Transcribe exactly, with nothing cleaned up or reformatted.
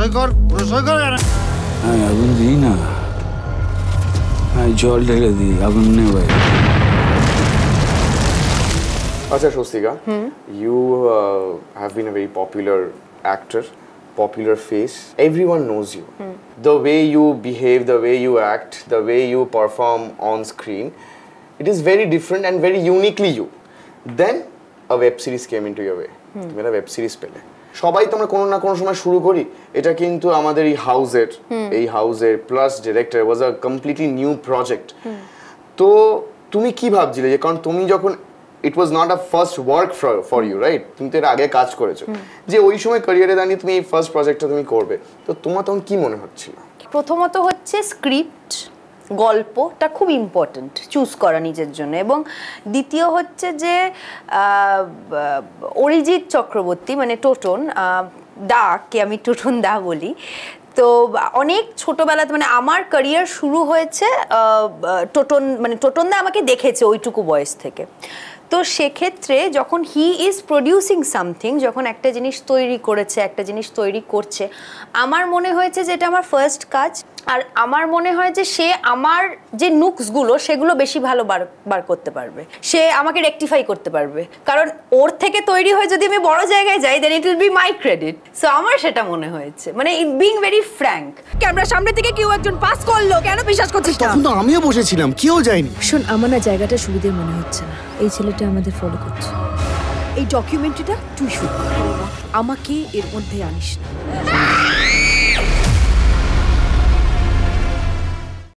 সই কর, সই কর। হ্যাঁ আগুন দিই না, হ্যাঁ জল ঢেলে দিই, আগুন নেই ভাই। আচ্ছা Swastika, you uh, have been a very popular actor, popular face. Everyone knows you. Hmm. The way you behave, the way you act, the way you perform on screen, it is very different and very uniquely you. Then a web series came into your way. তুমি একটা web series পেলে। সবাই তো আমরা কোনো না কোনো সময় শুরু করি, এটা কিন্তু আমাদের এই হাউসের এই হাউসের plus director was a completely new project. তো তুমি কি ভাবছিলে, যে কারণ তুমি যখন it was not a first work for you, right? তুমি তো এর আগে কাজ করেছো, যে ওই সময় ক্যারিয়ারে দাঁড়িয়ে তুমি এই ফার্স্ট প্রজেক্টটা তুমি করবে, তো তোমার তখন কি মনে হচ্ছিল? প্রথমত হচ্ছে স্ক্রিপ্ট, গল্পটা খুব ইম্পর্টেন্ট চুজ করা নিজের জন্য, এবং দ্বিতীয় হচ্ছে যে অরিজিৎ চক্রবর্তী মানে টোটন দা, কে আমি টোটন দা বলি, তো অনেক ছোটবেলাতে মানে আমার ক্যারিয়ার শুরু হয়েছে টোটন মানে টোটন দা আমাকে দেখেছে ওইটুকু বয়স থেকে। তো সেক্ষেত্রে যখন হি ইজ প্রডিউসিং সামথিং, যখন একটা জিনিস তৈরি করেছে, একটা জিনিস তৈরি করছে, আমার মনে হয়েছে যে এটা আমার ফার্স্ট কাজ। আর আমার মনে হয় যে সে আমার যে নুকসগুলো সেগুলো বেশি ভালো বার বার করতে পারবে, সে আমাকে রেকটিফাই করতে পারবে, কারণ ওর থেকে তৈরি হয়ে যদি আমি বড় জায়গায় যাই then it will be my credit. So আমার সেটা মনে হয়েছে, মানে ইট বিং ভেরি ফ্র্যাঙ্ক। ক্যামেরার সামনে থেকে কেউ একজন পাস করলো, কেন বিশ্বাস করছিস না? তখন তো আমিও বসেছিলাম, কেউ যায়নি। শোন, আমার না জায়গাটা সুবিধে মনে হচ্ছে না, এই ছেলেটা আমাদের ফলো করছে। এই ডকুমেন্টারিটা তুই শুট কর, আমাকে এর মধ্যে আনিস না।